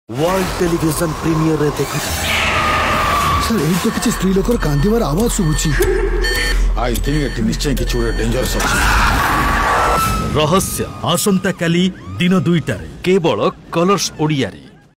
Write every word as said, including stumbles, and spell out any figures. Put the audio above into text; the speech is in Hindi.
वर्ल्ड टेलीविजन प्रीमियर रे देखा सर एई तो किछि स्त्री लोकर कांदिवार आवाज सुबुची। आई थिंक एटी निश्चय किछि ओरे डेंजरस अछि। रहस्य आसंता काली दिन दुईटा केवल कलर्स ओडिया रे।